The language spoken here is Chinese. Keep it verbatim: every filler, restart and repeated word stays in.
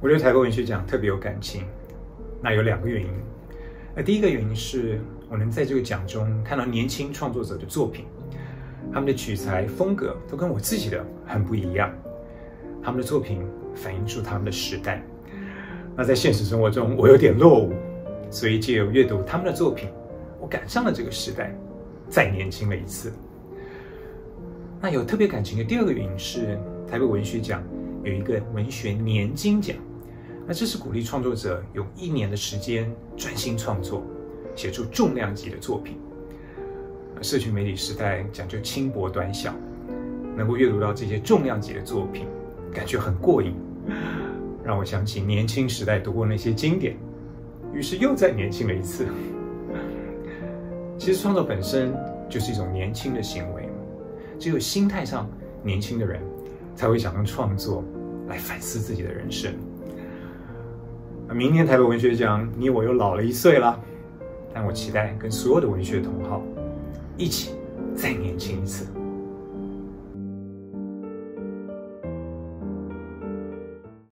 我对台北文学奖特别有感情，那有两个原因。那第一个原因是我能在这个奖中看到年轻创作者的作品，他们的取材风格都跟我自己的很不一样，他们的作品反映出他们的时代。那在现实生活中，我有点落伍，所以借由阅读他们的作品，我赶上了这个时代，再年轻了一次。那有特别感情的第二个原因是，台北文学奖有一个文学年金奖，那这是鼓励创作者用一年的时间专心创作，写出重量级的作品。社群媒体时代讲究轻薄短小，能够阅读到这些重量级的作品，感觉很过瘾，让我想起年轻时代读过那些经典，于是又再年轻了一次。其实创作本身就是一种年轻的行为，只有心态上年轻的人才会想用创作来反思自己的人生。明年台北文学奖，你我又老了一岁了，但我期待跟所有的文学同好一起再年轻一次。